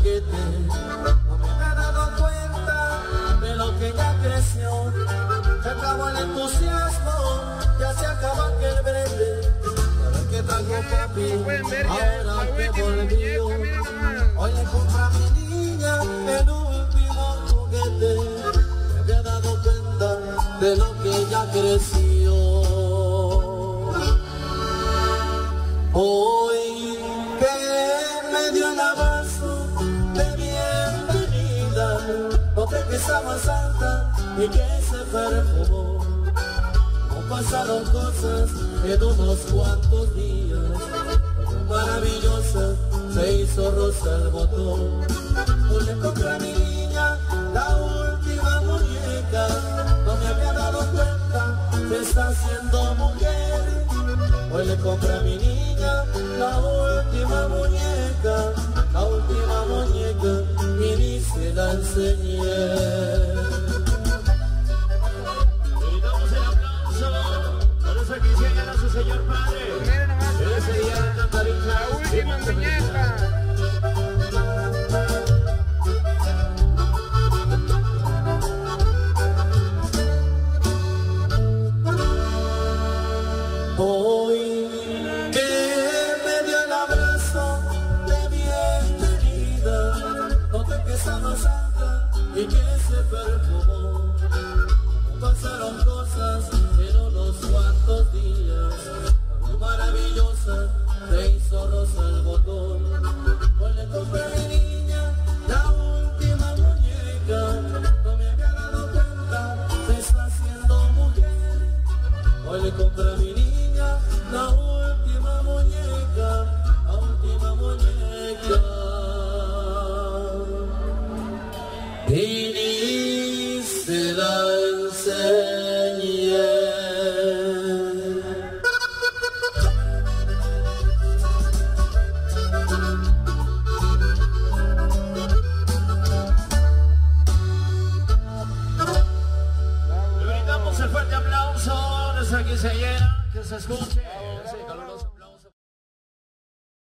juguete. No me había dado cuenta de lo que ya creció. Se acabó el entusiasmo, ya se acabó aquel breve. Ahora que trajo papi, ahora que volvió. Hoy le compro a mi niña el último juguete. Me había dado cuenta de lo que ya creció. Hoy que me dio el abrazo de bienvenida, noté que está más alta y que se perfumó. No pasaron cosas en unos cuantos días, maravillosa se hizo rosa el botón. Hoy le compré a mi niña la última muñeca, no me había dado cuenta, se está haciendo mujer. Hoy le compré a mi niña la última muñeca y ni se la enseñé. Y damos el aplauso por esa quinceañera a su señor padre. Ese día de Cantarina, la última muñeca. Hoy que me dio el abrazo de bienvenida, noté que está más alta y que se perfumó. Pasaron cosas en unos cuantos días, maravillosa se hizo rosa el botón. Hoy le compré a mi niña la última muñeca, no me había dado cuenta, se está haciendo mujer. Hoy le compré a mi niña la última muñeca y ni se la enseñé. Le brindamos el fuerte aplauso a nuestra quinceañera, que se escuche.